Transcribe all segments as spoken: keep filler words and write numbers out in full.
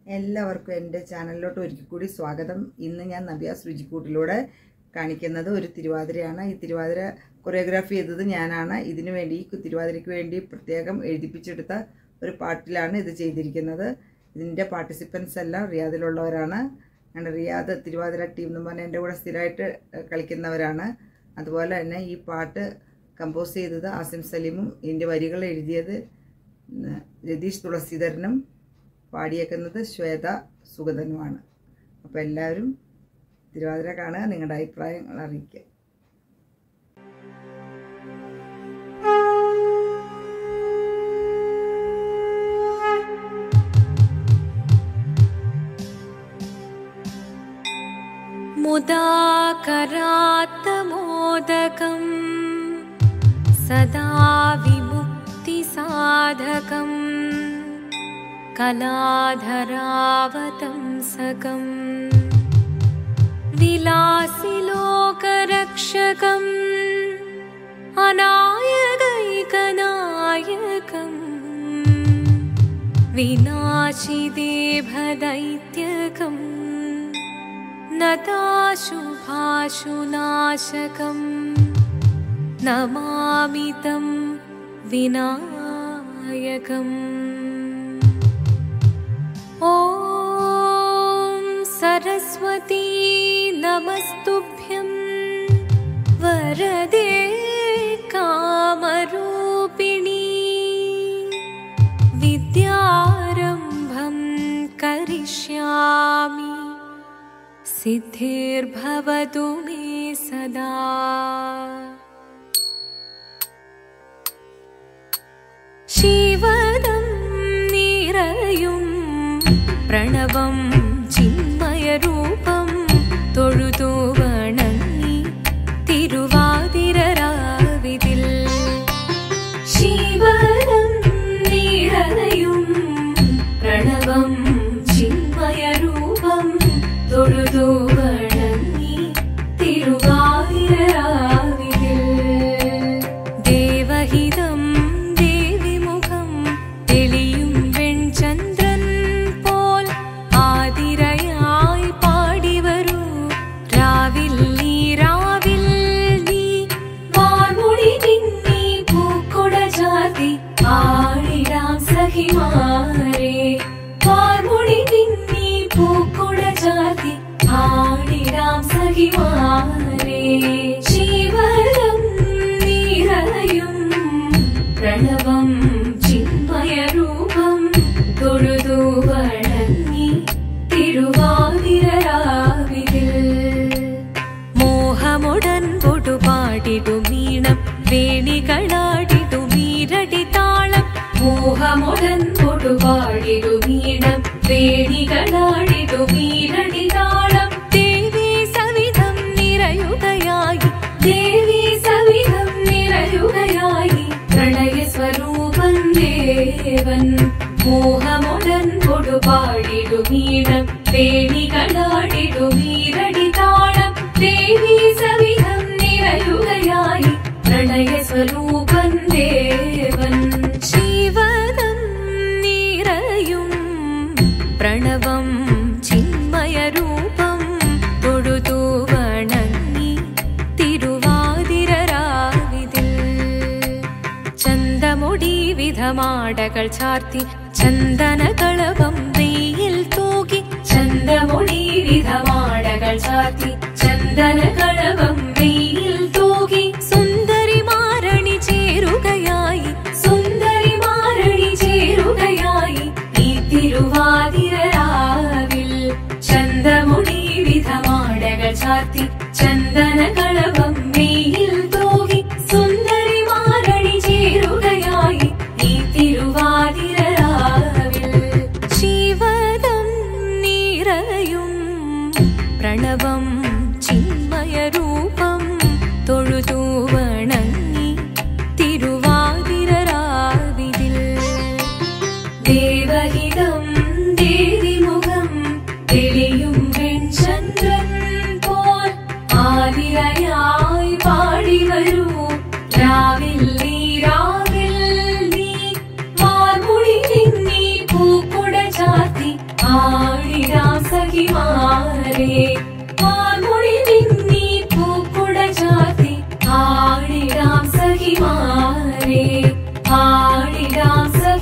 എല്ലാവർക്കും എൻ്റെ ചാനലിലോട്ട് ഒരിക്കൽ കൂടി സ്വാഗതം. ഇന്ന് ഞാൻ നവ്യാസ് രുചിക്കൂട്ടിലൂടെ കാണിക്കുന്നത് ഒരു തിരുവാതിരയാണ്. ഈ തിരുവാതിര കൊറിയോഗ്രാഫി ചെയ്തത് ഞാനാണ്. ഇതിനു വേണ്ടി ഈ തിരുവാതിരയ്ക്ക് വേണ്ടി പ്രത്യേകം എഴുതിപ്പിച്ചെടുത്ത ഒരു പാട്ടിലാണ് ഇത് ചെയ്തിരിക്കുന്നത്. ഇതിൻ്റെ പാർട്ടിസിപ്പൻസ് എല്ലാം റിയാദിലുള്ളവരാണ്. ഞാൻ റിയാദ് തിരുവാതിര ടീം എന്ന് പറഞ്ഞാൽ എൻ്റെ കൂടെ സ്ഥിരമായിട്ട് കളിക്കുന്നവരാണ്. അതുപോലെ തന്നെ ഈ പാട്ട് കമ്പോസ് ചെയ്തത് ആസിം സലീമും ഇതിൻ്റെ വരികൾ എഴുതിയത് രതീഷ് തുളസീധരനും പാടിയേക്കുന്നത് ശ്വേത സുഗതനുമാണ്. അപ്പോൾ എല്ലാവരും തിരുവാതിര കാണുക, നിങ്ങളുടെ അഭിപ്രായങ്ങൾ അറിയിക്കുക. മുദാകരാത്തമോദകം സദാ വിമുക്തി സാധകം കലാധരാവതംസകം വിലാസിലോകരക്ഷകം അനായകൈകനായകം വിനാശിദേഭദൈത്യകം നതാശുഭാശുനാശകം നമാമി തം വിനായകം. ഓം സരസ്വതീ നമസ്തുഭ്യം വരദേ കാമരൂപിണീ വിദ്യാരംഭം കരിഷ്യാമി സിദ്ധിർഭവതു മേ സദാ. ശിവദം നിറയും പ്രണവം ചിന്മയരൂപം തൊഴുതു വണങ്ങി തിരുവാതിരരാവിതിൽ. ശിവദം നിറയും പ്രണവം ചിന്മയരൂപം തൊഴുതു വണങ്ങി തിരുവാതിരരാവിതിൽ. ദേവഹിതം ദേവിമുഖം തെളിയും വെൺചന്ദ്രൻ പോൽ ആതിരയായി പാടിവരൂ രാവിൽ നീ രാവിൽ നീ വാർമുടി തിന്നി പൂക്കൊട ചാർത്തി ആടിടാം സഖിമാരേ. വാർമുടി തിന്നി പൂക്കൊട ചാർത്തി ആടിടാം സഖിമാരേ. ശിവദം നിറയും പ്രണവം ചിന്മയരൂപം തൊഴുതു വണങ്ങി തിരുവാതിരരാവിതിൽ. മോഹമുടൻ പൊടുപാടിടുമീണം വേണികളാടിടുമീരടി താളം. മോഹമുടൻ പൊടുപാടിടുമീണം വേണികളാടിടുമീരടി താളം. ദേവി സവിധം നിറയുകയായി ദേവി സവിധം നിറയുകയായി പ്രണയസ്വരൂപൻ ദേവൻ. മോഹമുടൻ കൊടുപാടിടുമീണം വേണികളാടിടുമീരടി താളം. ദേവി സവിധം നിറയുകയായി പ്രണയസ്വരൂപൻ ദേവൻ. ശിവദം നിറയും പ്രണവം ചിന്മയരൂപം തൊഴുതു വണങ്ങി തിരുവാതിരരാവിതിൽ. ചന്തമുടി വിധമാടകൾ ചാർത്തി ചന്ദനകളവം വെയിൽ തൂകി. ചന്തമുടി വിധമാടകൾ ചാർത്തി ചന്ദനകളവം വെയിൽ തൂകി. സുന്ദരിമാരണി ചേരുകയായി സുന്ദരിമാരണി ചേരുകയായി ഈ തിരുവാതിരരാവിൽ. ചന്തമുടി വിധമാടകൾ ചാർത്തി ചന്ദനകളവം വെയിൽ തൂകി. സുന്ദരിമാരണി ചേരുകയായി ഈ തിരുവാതിരരാവിൽ. ശിവദം നിറയും പ്രണവം ചിന്മയരൂപം തൊഴുതു വണങ്ങി തിരുവാതിരരാവിതിൽ. ദേവഹിതം ദേവിമുഖം തെളിയും വെൺചന്ദ്രൻ പോൽ ആതിരയായി പാടിവരൂ രാവിൽ നീ രാവിൽ നീ വാർമുടി തിന്നി പൂക്കൊട ചാർത്തി ആ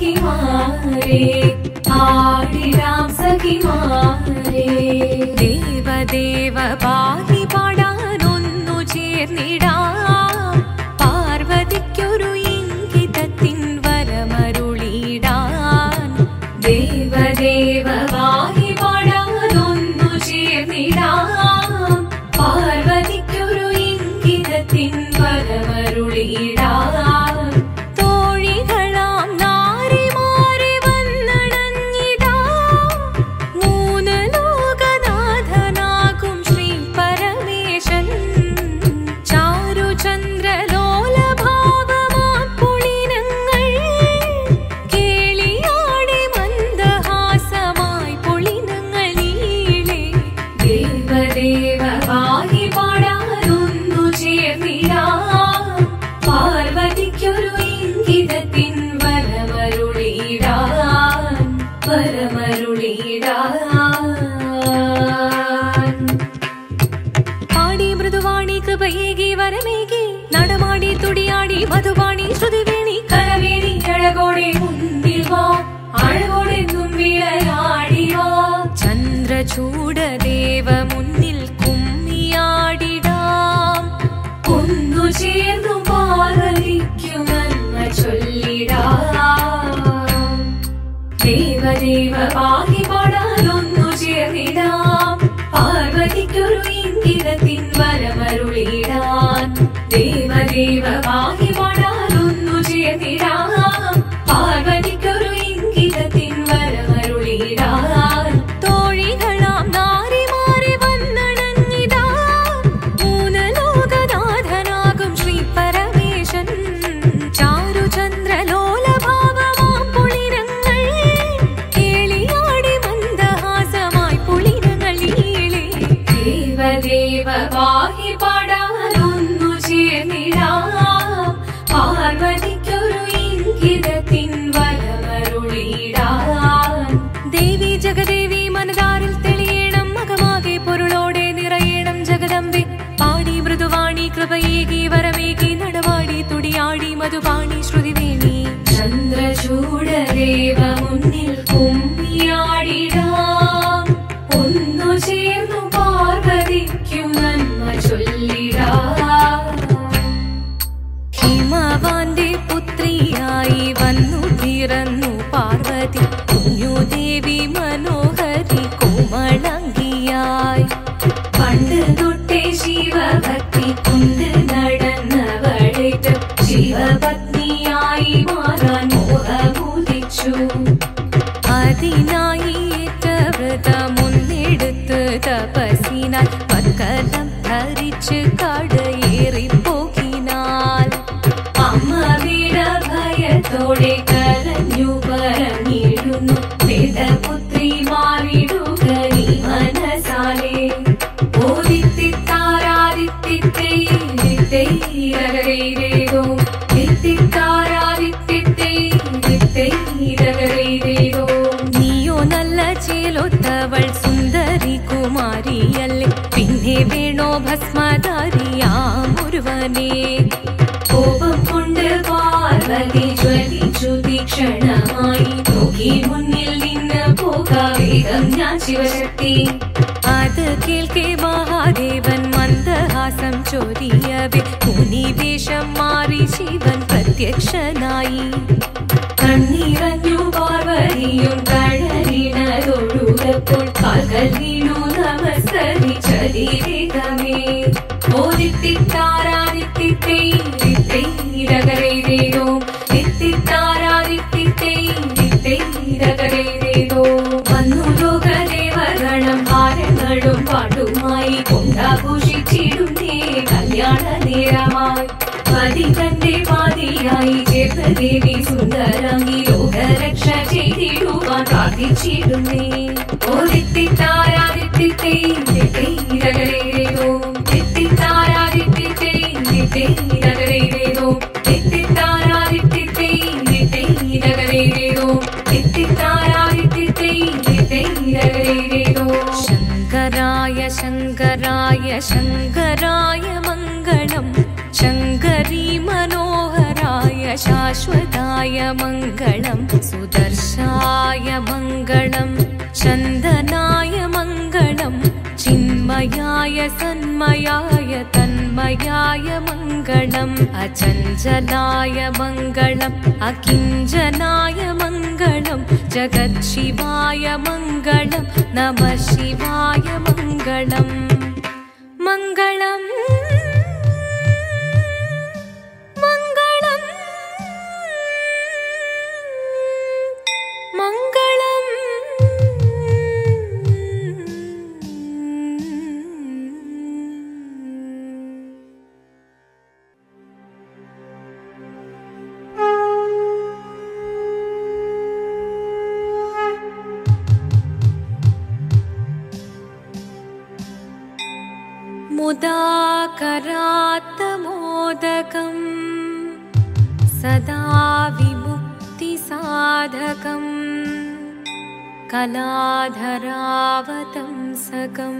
സഖിമാരേ ആടിടാം സഖിമാരേ ദേവദേവ പാടി പാടാനൊന്നു ചേർന്നിടാം പാർവതിക്കൊരു ഇംഗിതത്തിൻ വരമരുളിടാൻ ദേവദേവ പാടി പാടാനൊന്നു ചേർന്നിടാം പാർവതിക്കൊരു ഇംഗിതത്തിൻ വരമരുളിടാൻ തോഴികളാം നാരിമാരെ വന്നണഞ്ഞിടാം മൂന്ന് ലോകനാഥനാകും ശ്രീ പരമേശൻ ചാരുചന്ദ്രലോലഭാവമാം പുളിനങ്ങൾ കേളിയാടി മന്ദഹാസമായി പുളിനങ്ങൾ നീളെ ദേവദേവ പാടി പാടാനൊന്നു ചേർന്നിടാം പാർവതിക്കൊരു ഇംഗിതത്തിൻ വരമരുളിടാൻ വരമരുളിടാൻ പാടി മൃദുവാണി കൃപയേകി വരമേകി നടമാടി തുടിയാടി മധുവാണി ശ്രുതിവേണി കരവേണി അഴകോടെ മുന്നിൽ വാ അഴകോടെന്നും വിളയാടി വാ ചന്ദ്രചൂഡദേവ മുന്നിൽ കുമ്മിയാടിടാം ഒന്നു ചേർന്നു പാർവതിക്കു നന്മ ചൊല്ലിടാം ദേവദേവ പാടി പാടാനൊന്നു ചേർന്നിടാം പാർവതിക്കൊരു ഇംഗിതത്തിൻ വരമരുളിടാൻ ദേവദേവ പാടി പാടാനൊന്നു ചേർന്നിടാം പാർവതിക്കൊരു ഇംഗിതത്തിൻ വരമരുളിടാൻ തോഴികളാം നാരിമാരെ വന്നണഞ്ഞിടാം മൂന്ന് ലോകനാഥനാകും ശ്രീ പരമേശൻ ചാരുചന്ദ്രലോലഭാവമാം പുളിനങ്ങൾ കേളിയാടി മന്ദഹാസമായി പുളിനങ്ങൾ നീളെ ദേവദേവ പാടി പാടാനൊന്നു ചേർന്നിടാം പാർവതിക്കൊരു ഇംഗിതത്തിൻ വരമരുളിടാൻ ദേവി ജഗദേവി മനതാരിൽ തെളിയണം മകമാകെ പൊരുളോടെ നിറയണം ജഗദംബെ പാടി മൃദുവാണി കൃപയേകി വരമേകി നടവാടി തുടിയാടി മധുവാണി ശ്രുതിവേണി ചന്ദ്രചൂഡദേവ മുന്നിൽ കുമ്മിയാടിടാം ഒന്നു ചേർന്നു പാർവതിക്കു നന്മ ചൊല്ലിടാം ഹിമവാന്റെ പുത്രിയായി വന്നു പിറന്നു പാർവതി കുഞ്ഞുദേവി മനോഹരി കോമളങ്കിയായി പണ്ട് തൊട്ടേ ശിവഭക്തി കൊണ്ട് നടന്നവളേറ്റ് ശിവപത്നിയായി മാറാൻ മോഹമുദിച്ചു അതിനായി ഏറ്റ വ്രതമൊന്നെടുത്ത് തപസ്സിനാൽ മക്കലം ധരിച്ച് കടയേറിപ്പോകിനാൽ അമ്മ വീര ഭയത്തോടെ കരഞ്ഞു പറഞ്ഞിടുന്നു വേദപുത്രി മാറിടുക നീ മനസാലെ ഓദിത്തിത്താരാദിത്തിത്തേരോ നീയോ നല്ല ചേലൊത്തവൾ സുന്ദരി കുമാരിയല്ലേ പിന്നെ വേണോ ഭസ്മധാരിയാമൊരുവനെ കോപം കൊണ്ട് പാർവതി ജ്വലിച്ചു തീക്ഷണമായി നോക്കി മുന്നിൽ നിന്ന് പോകാവേഗം ഞാൻ ശിവശക്തി അത് കേൾക്കെ മഹാദേവൻ മന്ദഹാസം ചൊരിയവേ മുനിവേഷം മാറി ശിവൻ പ്രത്യക്ഷനായി കണ്ണീറഞ്ഞു പാർവതിയും കഴലിനതൊഴുകപ്പോൾ കാൽകൾ വീണു നമസ്കരിച്ചതിരേകമേ ഓദിത്തിത്താരാദിത്തിത്തേരോ ദിത്തിത്താരാദിത്തിത്തേരോ വന്നു ലോകദേവഗണം ഭാരങ്ങളും പാട്ടുമായി കൊണ്ടാഘോഷിച്ചിടുന്നേ കല്യാണ നേരമായി പതി തന്റെ പാതിയായി ചേർന്ന ദേവി സുന്ദരങ്ങി ലോകരക്ഷ ചെയ്തിടുവാൻ പ്രാർത്ഥിച്ചിടുന്നേ ഓദിത്തിത്താരാദിത്തിത്തേരോ ദിത്തിത്താരാദിത്തിത്തേരോ ശങ്കരായ ശങ്കരായ ശങ്കരായ മംഗളം ശങ്കരീ മനോഹരായ शाश्वताय मङ्गलं सुदर्शाय मङ्गलं चन्दनाय मङ्गलं चिन्मयाय सन्मयाय तन्मयाय मङ्गलम् अचञ्चलाय मङ्गलम् अकिञ्चनाय मङ्गलं जगत्शिवाय मङ्गलं नमः शिवाय मङ्गलम् मङ्गलम् मुदाकरात्तमोदकं सदा विमुक्तिसाधकं कलाधरावतंसकं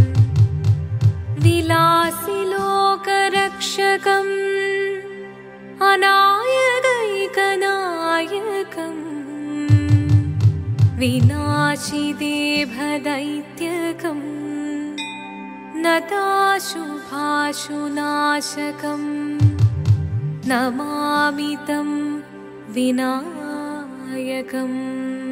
विलासिलोकरक्षकम् अनायकैकनायकं विनाशिदेभदैत्यकम् नताशुभाशुनाशकं नमामि तं विनायकम्।